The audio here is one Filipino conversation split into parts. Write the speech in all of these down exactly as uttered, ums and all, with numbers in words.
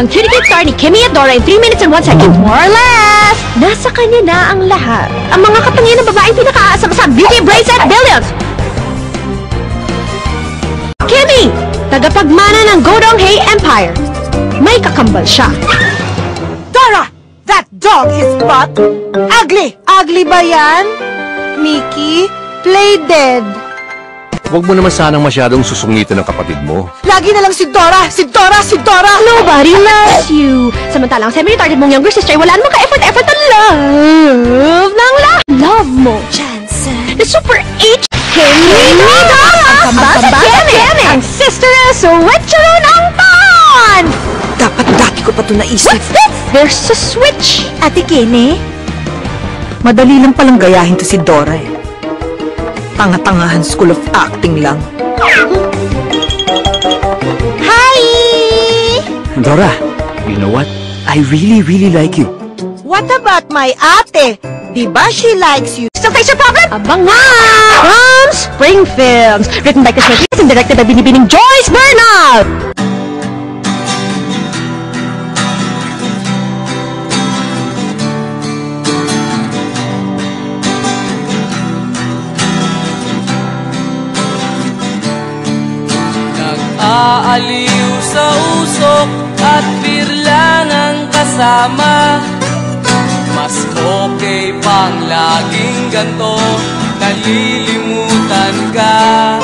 Ang cutie cake star ni Kimmy at Dora in three minutes and one second. More or less! Nasa kanya na ang lahat. Ang mga katangian ng babaeng pinaka-aasam sa Beauty Bracelet Billions! Kimmy! Tagapagmana ng Godong-Hae Empire. May kakambal siya. Dora! That dog is butt ugly! Ugly ba yan? Mickey, play dead. Huwag mo naman sanang masyadong susungitan ng kapatid mo. Lagi na lang si Dora! Si Dora! Si Dora! Nobody loves you. Samantalang semi-retarded mong younger sister, wala namang ka-effort-effort na love ng lahat. Love mo. Jansen. The Super H. Kimmy Dora! Ang kambal sa Kimmy! Ang sister na switcheroo ng taon! Dapat dati ko pa ito naisip. What's this? There's a switch. Ate Kenny? Madali lang palang gayahin to si Dora eh. Tanga-tangahan school of acting lang. Hi! Dora, you know what? I really, really like you. What about my ate? Diba she likes you? Still face your problem? Abangan! From Spring Films. Written by Chris Martinez and directed by Binibining Joyce Bernal. Nag-aaliw sa usok at birlang ang kasama. Mas okay pang laging ganto, nalilimutan ka.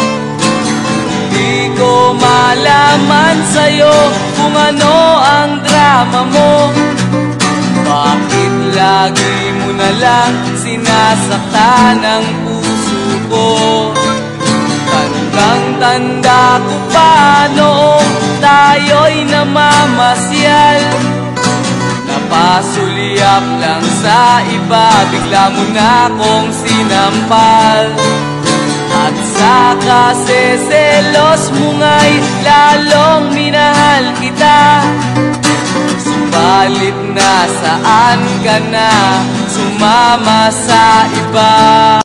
Di ko malaman sa'yo kung ano ang drama mo. Bakit lagi mo na lang sinasaktan ang puso ko? Tandang-tanda ko pa noong tayo'y namamasyal. Napasulyap lang sa iba, bigla mo na akong sinampal. At sa kaseselos mo nga'y lalong minahal kita. Subalit nasaan ka na, sumama sa iba.